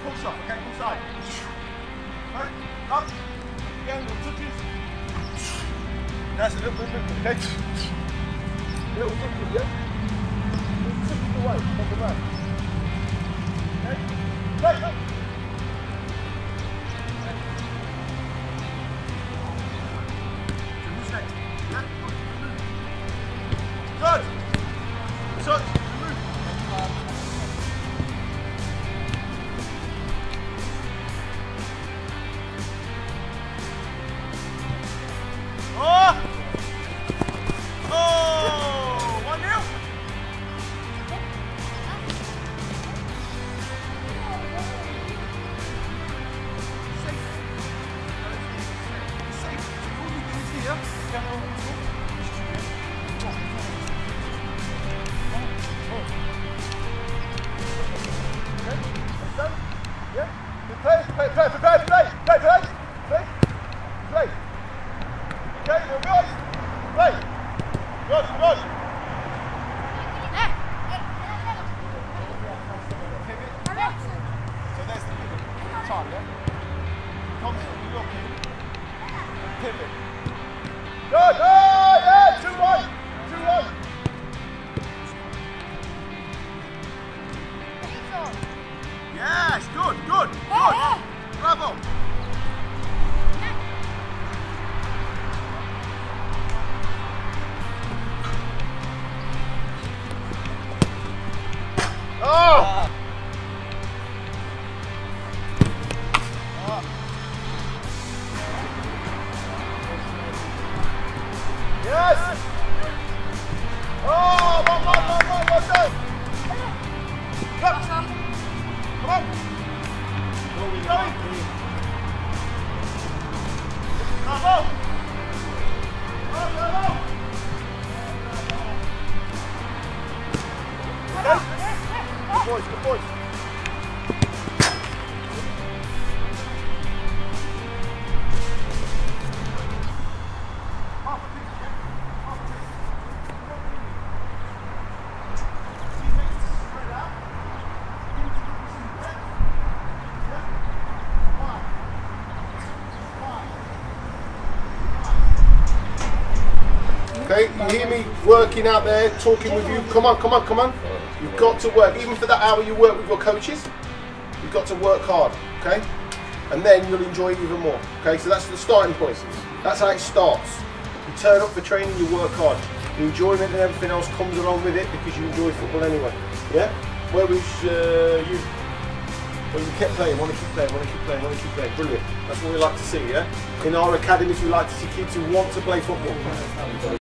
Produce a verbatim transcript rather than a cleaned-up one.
push off, okay, pull side. Right, up, again, little touches. That's a little bit, okay? Little touches, yeah? Little touches away from the back. Okay? Play, play. Who's next? Yeah? Good! Touch! Oh! Oh! one nil! Safe. Safe. All you do is here. Go on. Okay, let's go. Yeah? Play, play, play, play, play, play, play, play, play. Okay, we're good. Play. Good, good. Pivot. So there's the pivot. Time, yeah? Constantly looking. Pivot. Good. Oh, yeah, two one. two one. Yes, good, good, good. Bravo. Oh! Oh. Yes! Oh, one, one, one, one, one, two. Come on. Come on. Going. Bravo. Bravo. Okay. Good boys, good boys. Half a pitch, yeah? Half a pitch. Teammates spread out. You need to give me some depth. Yeah? One. One. Okay, you hear me working out there, talking with you. Come on, come on, come on. You've got to work, even for that hour you work with your coaches, you've got to work hard, okay? And then you'll enjoy it even more, okay? So that's the starting point. That's how it starts. You turn up for training, you work hard. The enjoyment and everything else comes along with it because you enjoy football anyway, yeah? Where was uh, you? Well, you kept playing, want to keep playing, want to keep playing, want to keep playing. Brilliant. That's what we like to see, yeah? In our academies, we like to see kids who want to play football.